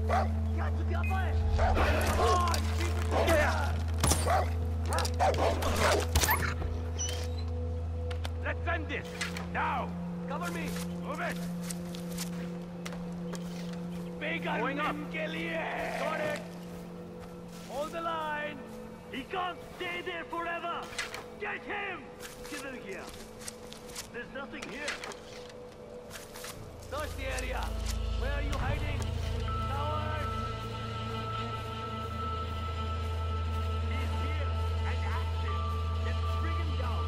Let's end this! Now! Cover me! Move it! Big going up! Got it! Hold the line! He can't stay there forever! Get him! Get in here! There's nothing here! Search the area! Where are you hiding? Coward! He's here and active! Let's bring him down!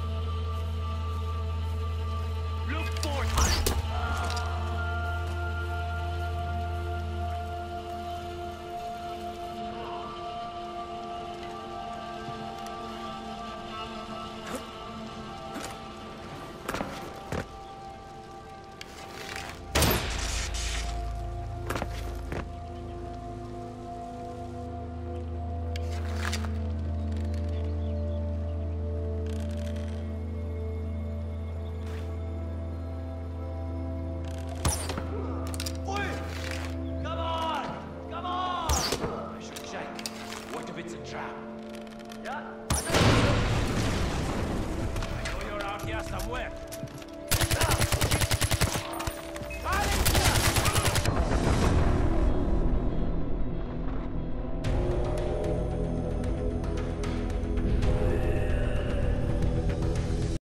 Look for him! It's a trap. Yeah? I know you're out here somewhere.